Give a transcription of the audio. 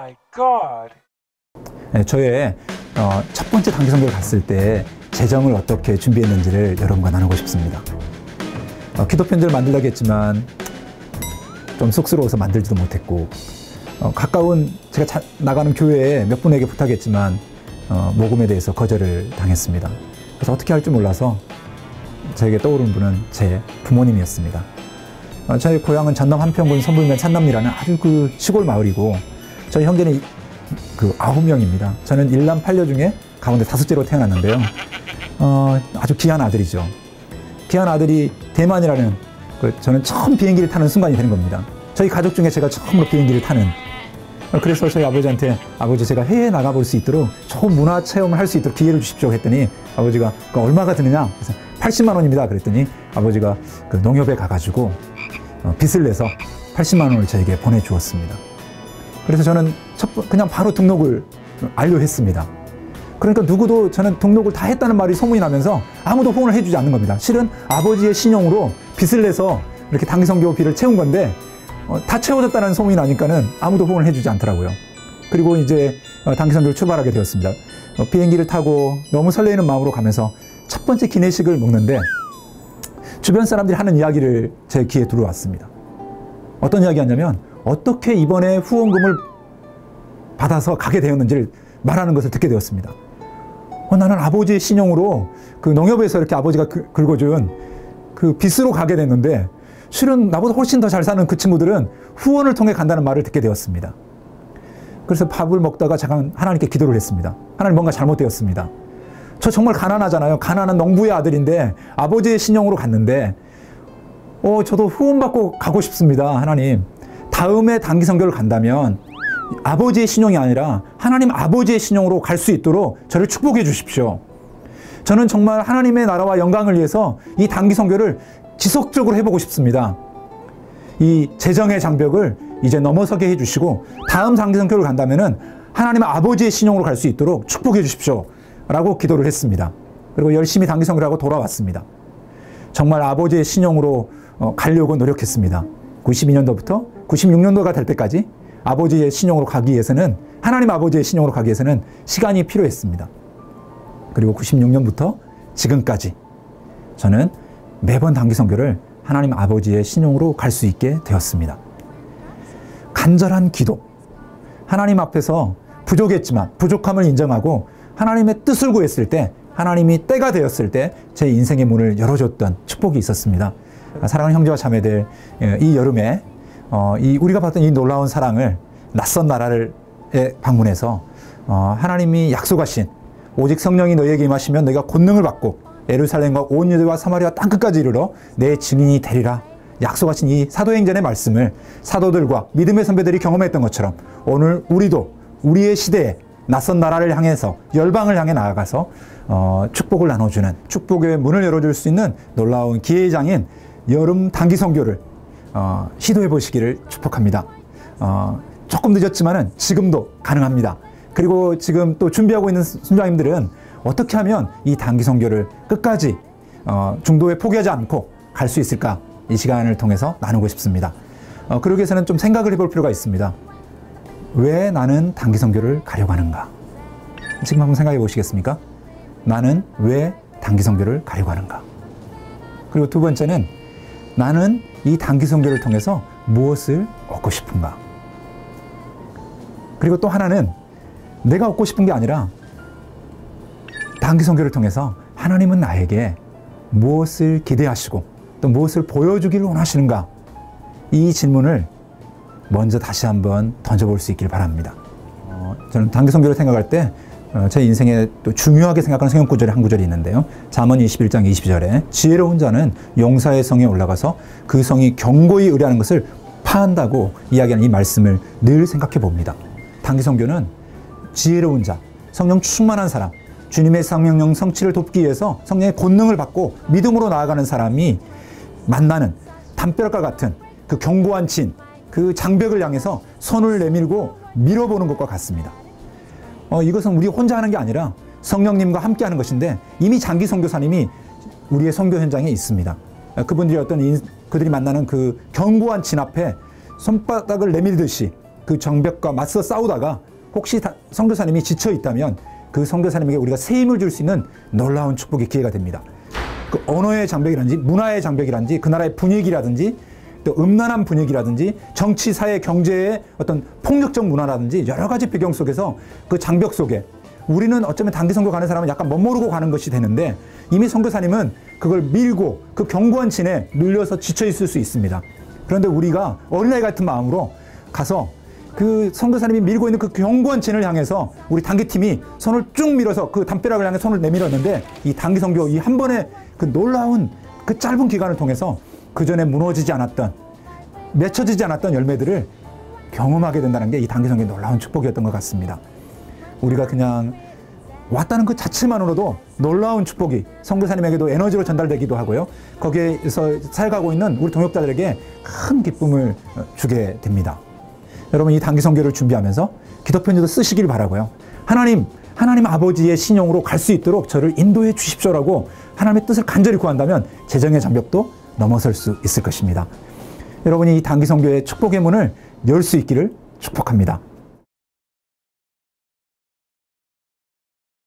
my God. 네, 저의 첫 번째 단기 선교를 갔을 때 재정을 어떻게 준비했는지를 여러분과 나누고 싶습니다. 기도편지를 만들려고 했지만 좀 쑥스러워서 만들지도 못했고, 가까운 제가 나가는 교회에 몇 분에게 부탁했지만 모금에 대해서 거절을 당했습니다. 그래서 어떻게 할 줄 몰라서 저에게 떠오른 분은 제 부모님이었습니다. 저희 고향은 전남 한평군 선불면 산남리라는 아주 그 시골 마을이고, 저희 형제는 9명입니다. 저는 1남 8녀 중에 가운데 5째로 태어났는데요. 아주 귀한 아들이죠. 귀한 아들이 대만이라는, 저는 처음 비행기를 타는 순간이 되는 겁니다. 저희 가족 중에 제가 처음으로 비행기를 타는. 그래서 저희 아버지한테, 아버지 제가 해외에 나가볼 수 있도록 좋은 문화 체험을 할 수 있도록 기회를 주십시오 했더니, 아버지가 얼마가 드느냐? 그래서 80만 원입니다. 그랬더니 아버지가 그 농협에 가가지고 빚을 내서 80만 원을 저에게 보내주었습니다. 그래서 저는 그냥 바로 등록을 완료했습니다. 그러니까 누구도 저는 등록을 다 했다는 말이 소문이 나면서 아무도 호응을 해주지 않는 겁니다. 실은 아버지의 신용으로 빚을 내서 이렇게 단기 선교비를 채운 건데 다 채워졌다는 소문이 나니까는 아무도 호응을 해주지 않더라고요. 그리고 이제 단기 선교를 출발하게 되었습니다. 비행기를 타고 너무 설레이는 마음으로 가면서 첫 번째 기내식을 먹는데 주변 사람들이 하는 이야기를 제 귀에 들어왔습니다. 어떤 이야기였냐면 어떻게 이번에 후원금을 받아서 가게 되었는지를 말하는 것을 듣게 되었습니다. 나는 아버지의 신용으로 그 농협에서 이렇게 아버지가 긁어준 그 빚으로 가게 됐는데 실은 나보다 훨씬 더 잘 사는 그 친구들은 후원을 통해 간다는 말을 듣게 되었습니다. 그래서 밥을 먹다가 제가 하나님께 기도를 했습니다. 하나님, 뭔가 잘못되었습니다. 저 정말 가난하잖아요. 가난한 농부의 아들인데 아버지의 신용으로 갔는데 저도 후원받고 가고 싶습니다. 하나님, 다음에 단기 선교를 간다면 아버지의 신용이 아니라 하나님 아버지의 신용으로 갈 수 있도록 저를 축복해 주십시오. 저는 정말 하나님의 나라와 영광을 위해서 이 단기 선교를 지속적으로 해보고 싶습니다. 이 재정의 장벽을 이제 넘어서게 해주시고 다음 단기 선교를 간다면은 하나님 아버지의 신용으로 갈 수 있도록 축복해 주십시오 라고 기도를 했습니다. 그리고 열심히 단기 선교를 하고 돌아왔습니다. 정말 아버지의 신용으로 가려고 노력했습니다. 92년도부터 96년도가 될 때까지 아버지의 신용으로 가기 위해서는, 하나님 아버지의 신용으로 가기 위해서는 시간이 필요했습니다. 그리고 96년부터 지금까지 저는 매번 단기 선교를 하나님 아버지의 신용으로 갈 수 있게 되었습니다. 간절한 기도, 하나님 앞에서 부족했지만 부족함을 인정하고 하나님의 뜻을 구했을 때, 하나님이 때가 되었을 때 제 인생의 문을 열어줬던 축복이 있었습니다. 사랑하는 형제와 자매들, 이 여름에 우리가 봤던 이 놀라운 사랑을 낯선 나라를 방문해서 하나님이 약속하신 오직 성령이 너희에게 임하시면 너희가 권능을 받고 예루살렘과 온 유대와 사마리아 땅끝까지 이르러 내 증인이 되리라 약속하신 이 사도행전의 말씀을 사도들과 믿음의 선배들이 경험했던 것처럼 오늘 우리도 우리의 시대에 낯선 나라를 향해서 열방을 향해 나아가서 축복을 나눠주는, 축복의 문을 열어줄 수 있는 놀라운 기회의 장인 여름 단기 선교를 시도해 보시기를 축복합니다. 조금 늦었지만은 지금도 가능합니다. 그리고 지금 또 준비하고 있는 순장님들은 어떻게 하면 이 단기 선교를 끝까지 중도에 포기하지 않고 갈 수 있을까, 이 시간을 통해서 나누고 싶습니다. 그러기 위해서는 좀 생각을 해볼 필요가 있습니다. 왜 나는 단기 선교를 가려고 하는가? 지금 한번 생각해 보시겠습니까? 나는 왜 단기 선교를 가려고 하는가? 그리고 두 번째는 나는 이 단기 선교를 통해서 무엇을 얻고 싶은가? 그리고 또 하나는 내가 얻고 싶은 게 아니라 단기 선교를 통해서 하나님은 나에게 무엇을 기대하시고 또 무엇을 보여주기를 원하시는가? 이 질문을 먼저 다시 한번 던져볼 수 있길 바랍니다. 저는 단기 선교를 생각할 때 제 인생에 또 중요하게 생각하는 성경 구절이 한 구절이 있는데요. 잠언 21장 22절에 지혜로운 자는 용사의 성에 올라가서 그 성이 견고히 의뢰하는 것을 파한다고 이야기하는 이 말씀을 늘 생각해 봅니다. 단기 선교는 지혜로운 자, 성령 충만한 사람, 주님의 성령령 성취를 돕기 위해서 성령의 권능을 받고 믿음으로 나아가는 사람이 만나는 담벼락과 같은 그 견고한 진, 그 장벽을 향해서 손을 내밀고 밀어보는 것과 같습니다. 이것은 우리 혼자 하는 게 아니라 성령님과 함께 하는 것인데 이미 장기 선교사님이 우리의 선교 현장에 있습니다. 그분들이 그들이 만나는 그 견고한 진 앞에 손바닥을 내밀듯이 그 정벽과 맞서 싸우다가 혹시 선교사님이 지쳐 있다면 그 선교사님에게 우리가 새 힘을 줄 수 있는 놀라운 축복의 기회가 됩니다. 그 언어의 장벽이라든지 문화의 장벽이라든지 그 나라의 분위기라든지 또 음란한 분위기라든지 정치, 사회, 경제의 어떤 폭력적 문화라든지 여러 가지 배경 속에서 그 장벽 속에 우리는 어쩌면 단기 선교 가는 사람은 약간 멋모르고 가는 것이 되는데 이미 선교사님은 그걸 밀고 그 견고한 진에 눌려서 지쳐 있을 수 있습니다. 그런데 우리가 어린아이 같은 마음으로 가서 그 선교사님이 밀고 있는 그 견고한 진을 향해서 우리 단기팀이 손을 쭉 밀어서 그 담벼락을 향해 손을 내밀었는데 이 단기 선교 이 한 번의 그 놀라운 그 짧은 기간을 통해서 그 전에 무너지지 않았던 맺혀지지 않았던 열매들을 경험하게 된다는 게 이 단기 선교의 놀라운 축복이었던 것 같습니다. 우리가 그냥 왔다는 그 자체만으로도 놀라운 축복이 선교사님에게도 에너지로 전달되기도 하고요. 거기에서 살아가고 있는 우리 동역자들에게 큰 기쁨을 주게 됩니다. 여러분 이 단기 선교를 준비하면서 기도편지도 쓰시길 바라고요. 하나님 아버지의 신용으로 갈 수 있도록 저를 인도해 주십시오라고 하나님의 뜻을 간절히 구한다면 재정의 장벽도 넘어설 수 있을 것입니다. 여러분이 이 단기 선교의 축복의 문을 열 수 있기를 축복합니다.